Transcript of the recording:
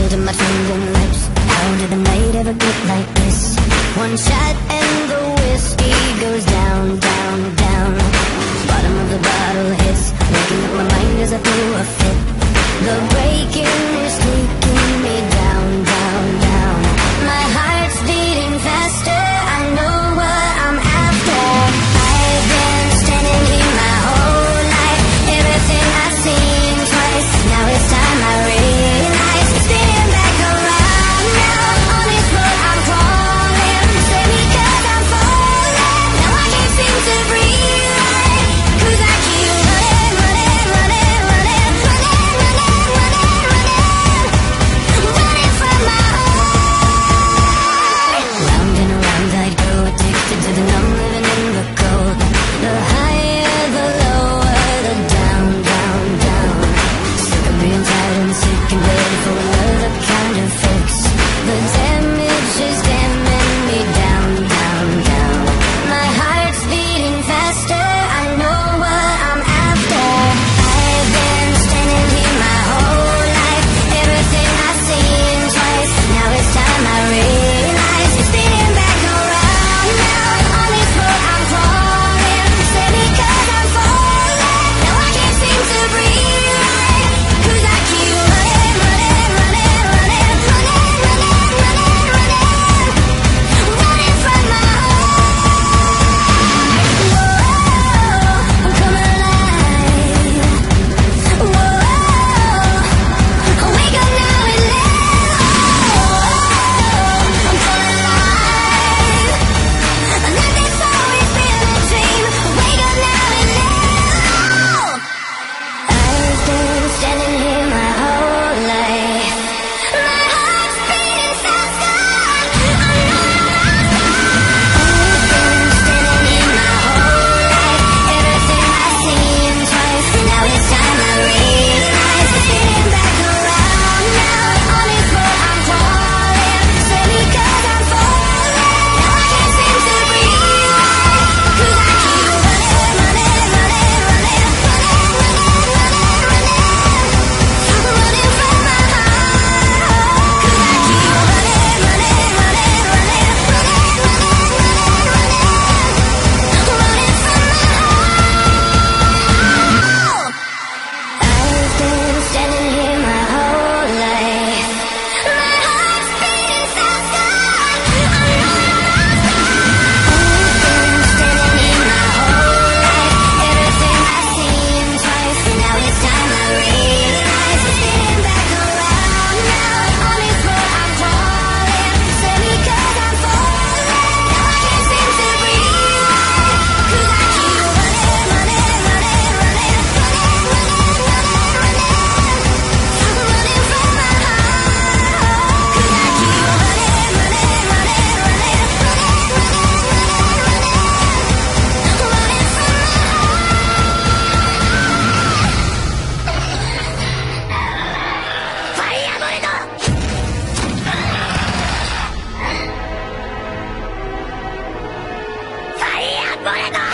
tongue to my fingertips. How did the night ever get like this? One shot and the whiskey goes down, down, down. Bottom of the bottle hits, waking up my mind as I throw a fit. The breaking is taking me down, down, down. My heart's beating faster, I know what I'm after. I've been standing here my whole life. Everything I've seen twice, now it's time I realize. Spinning back around now, on this road I'm crawling. Save me 'cause I'm falling. Now I can't seem to breathe right, 'cause I keep running, running, running, running, running, running, running, running, running from my heart. Round and around I'd go, addicted to the numb, living in the cold. The higher, the lower, the down, down, down. Sick of being tired and sick and ready for another kind of fix. The damage is damming me down, down, down. My heart's beating faster, I know what I'm after. I've been standing here my whole life. Everything I've seen twice, now it's time I realize. Spinning back around now, on this road I'm crawling. Save me 'cause I'm falling. Now I can't seem to breathe right, 'cause I keep running, running, running, running, running, running, running, running, running from my heart. Whoa, I'm coming alive. Whoa, wake up now and live. I'm coming alive. Like it's always been a dream. Wake up now and live. I've been standing here my whole life. My heart's beating faster, I know I'm I've been standing here my whole life. Everything I've seen twice, now it's time I realize. Spinning back around now, on this road I'm crawling. Save me 'cause I'm falling. Now I can't seem to breathe right, 'cause I keep running, running, running, running, running, running, running, running from my heart. 'Cause I keep running, running, running, running, running, running, running, running from my heart. I've been standing here my whole life. My heart's beating faster, I know I've been standing here my whole life. Everything I've seen twice, now it's time I realize. Spinning back around now, on this road I'm crawling. Save me 'cause I'm falling. Now I can't seem to breathe right, 'cause I keep running, running, running, running, running, running, running, running from my heart. 'Cause I keep running, running, running, running, running, running, running, running from my heart. Fire Burrito! Fire Burrito!